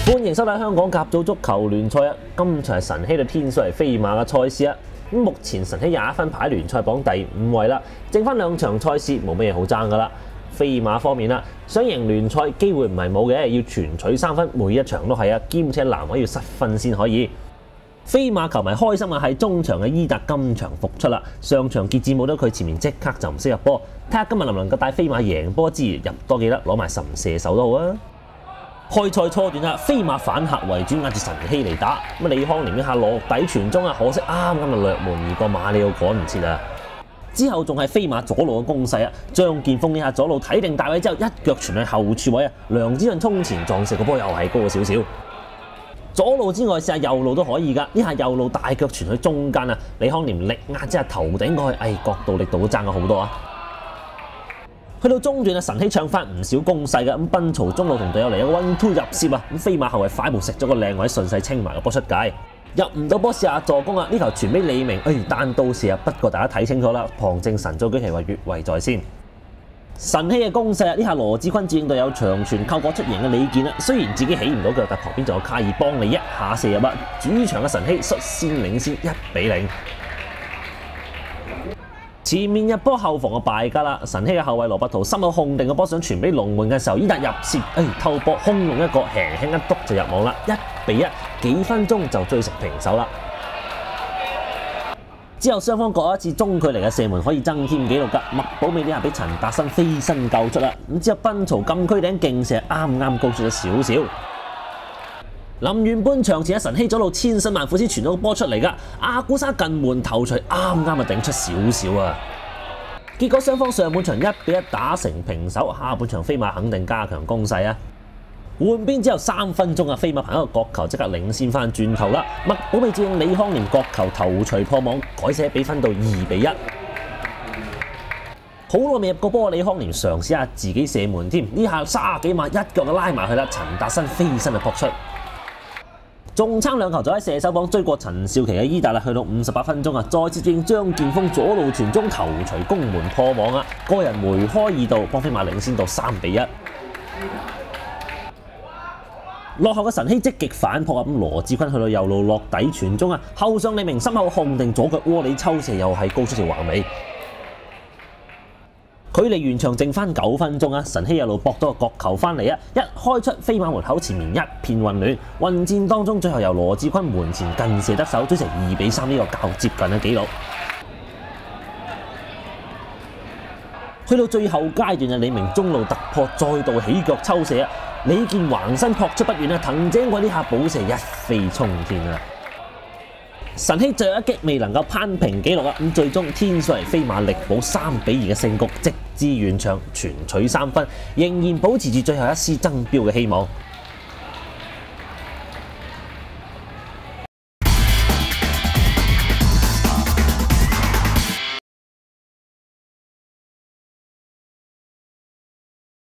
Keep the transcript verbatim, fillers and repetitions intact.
歡迎收睇香港甲組足球聯賽啊！今場係晨曦對天水圍飛馬嘅賽事啊！咁目前晨曦廿一分排聯賽榜第五位啦，剩翻兩場賽事冇咩嘢好爭噶啦。飛馬方面啦，想贏聯賽機會唔係冇嘅，要全取三分，每一場都係啊，兼且難位要失分先可以。飛馬球迷開心嘅係中場嘅伊達今場復出啦，上場傑志冇咗佢，前面即刻就唔識入波，睇下今日能唔能夠帶飛馬贏波之餘入多幾粒，攞埋神射手都好啊！開賽初段啦，飛馬反客為主，壓住晨曦嚟打。咁李康廉一下落底傳中啊，可惜啱啱就掠門而過，馬里奧趕唔切啊！之後仲係飛馬左路嘅攻勢啊，張建峰呢下左路睇定大位之後，一腳傳去後柱位啊，梁子俊衝前撞射個波又係高咗少少。左路之外，試下右路都可以㗎。呢下右路大腳傳去中間啊，李康廉力壓之下頭頂過去，哎，角度力度都爭咗好多啊！去到中段啊，晨曦搶翻唔少攻勢嘅，咁賓曹中路同隊友嚟一個 one two 入攝啊，咁飛馬後衞快步食咗個靚位，順勢清埋個波出界，入唔到波試下助攻啊！呢球傳俾李明，哎，單刀射啊！不過大家睇清楚啦，龐正神早舉旗話越位在先。晨曦嘅攻勢啊，呢下羅志坤指應隊友長傳扣過出贏嘅李健啦，雖然自己起唔到腳，但旁邊仲有卡爾幫你一下射入啊！主場嘅晨曦率先領先一比零。前面入波後防嘅敗家啦，晨曦嘅後衞羅伯圖心口控定個波想傳俾龍門嘅時候，伊達入線，哎，偷波空龍一個輕輕一篤就入網啦，一比一，幾分鐘就追成平手啦。之後雙方各一次中距離嘅射門可以增添紀錄㗎，麥保美呢下俾陳達生飛身救出啦，咁之後賓曹禁區頂勁射啱啱高出咗少少。臨完半場前，晨曦左路千辛萬苦先傳咗個波出嚟㗎，阿古沙近門頭槌啱啱啊頂出少少啊！結果雙方上半場一比一打成平手，下半場飛馬肯定加強攻勢啊！換邊之後三分鐘啊，飛馬憑一個角球即刻領先翻轉頭啦，麥保美接應李康廉角球頭槌破網，改寫比分到二比一。好耐未入過波，李康廉嘗試下自己射門添，呢下三十幾碼一腳就拉埋去啦，陳達生飛身就撲出。中撐兩球就喺射手榜追過陳少琪嘅伊達啦，去到五十八分鐘啊，再次應張建峰左路傳中頭槌攻門破網啊，個人梅開二度，幫飛馬領先到三比一。落後嘅晨曦積極反撲啊，咁羅志坤去到右路落底傳中啊，後上李明心口控定左腳窩裏抽射，又係高出條橫尾。距離完場剩翻九分鐘啊，晨曦右路搏到個角球翻嚟啊，一開出飛馬門口前面一片混亂，混戰當中最後由羅志坤門前近射得手，追成二比三呢個較接近嘅紀錄。去到最後階段啊，李明中路突破，再度起腳抽射啊，李健橫身撲出不遠啊，藤井貴呢下補射一飛沖天啊！晨曦最後一擊未能夠攀平紀錄啊，咁最終天水圍飛馬力保三比二嘅勝局，直至完場全取三分，仍然保持住最後一絲爭標嘅希望。